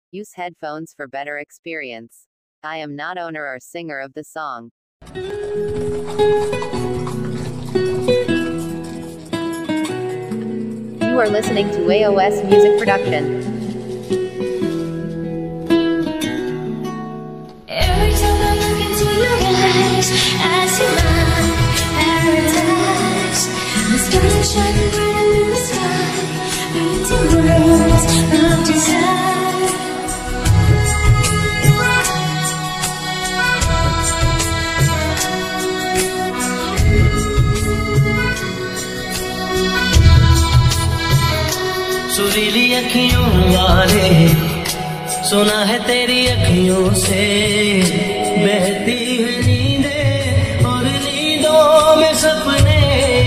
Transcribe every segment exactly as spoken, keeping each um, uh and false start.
Use headphones for better experience. I am not owner or singer of the song. You are listening to A O S Music Production. Every time I look into your eyes, I see my paradise. The stars are shining bright in the sky, painting worlds of desire. सुरीली अखियों वाले सुना है तेरी अखियों से बहती है नींदें और नींदों में सपने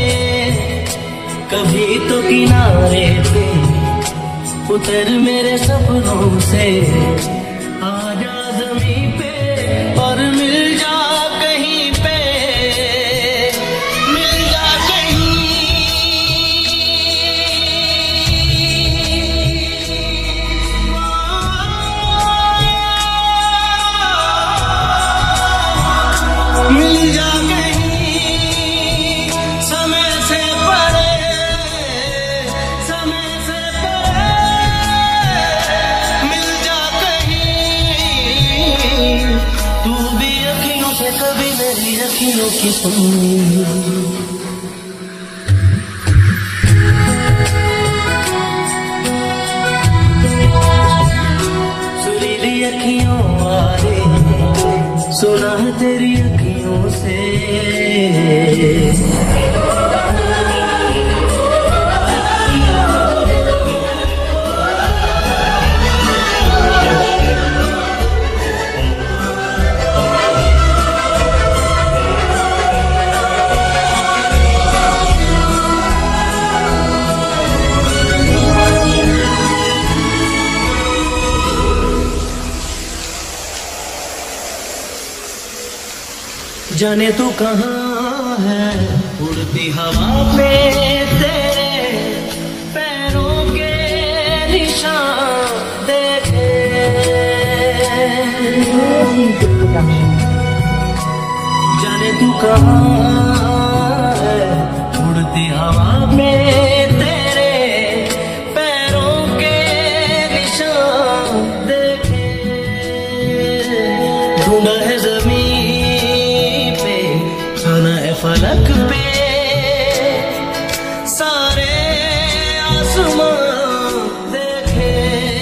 कभी तो किनारे पे उतर मेरे सपनों से आजा ज़मीं पे और मिल जा कहीं पे मिल जा कहीं मिल जा कहीं समय से परे समय से परे मिल जा कहीं तू भी अखियों से कभी मेरी अखियों की सुन सुरीली अखियों वाले सुना है तेरी अखियों से जाने तू कहाँ है उड़ती हवा पे तेरे पैरों के निशान देखे जाने तू कहाँ है उड़ती हवा में तेरे पैरों के निशान देखे ढूंढा है जमीन फलक पे सारे आसमान देखे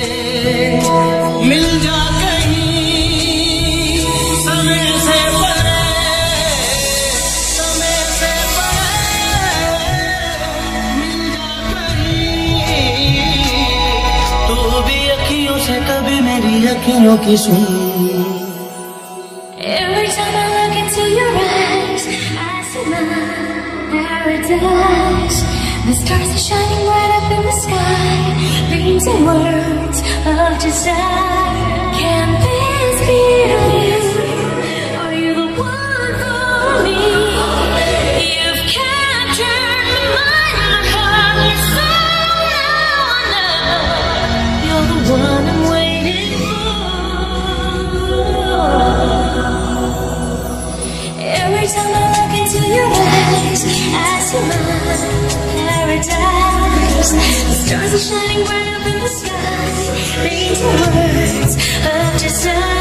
मिल जा कहीं समय से परे समय से परे मिल जा कहीं तू भी अखियों से कभी मेरी अखियों की सुन Every time I look into your eyes, I see my paradise. The stars are shining right up in the sky, painting words of desire. Can this be you? Are you the one for me? You've captured my mind, my heart, my soul. Now I know you're the one I'm waiting for. Every time I look into your eyes, I see my paradise. The stars are shining bright up in the sky, painting words of desire.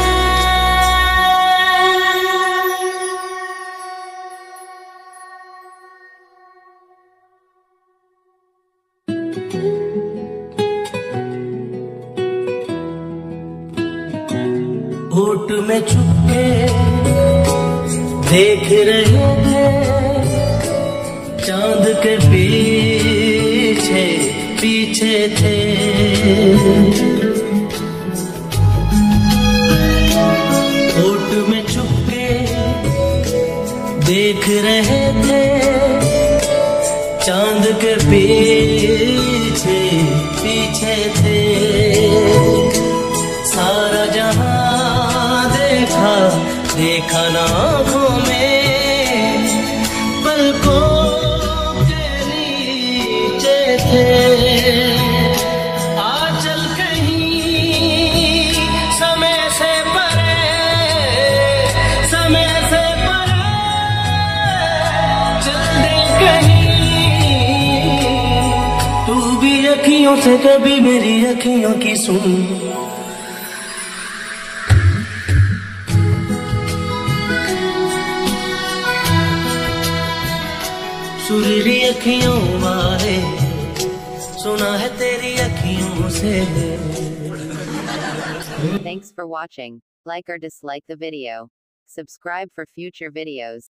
होठ में छुपके देख रहे थे चांद के पीछे पीछे थे होठ में छुपके देख रहे थे चांद के पीछे पीछे थे सारा जहां देखा देखा ना आँखों में पलकों के नीचे थे आ चल कहीं अखियों से कभी मेरी अखियों की सुन। सुरीली अखियों वाले सुना है तेरी अखियों से। Thanks for watching. Like or dislike the video. Subscribe for future videos.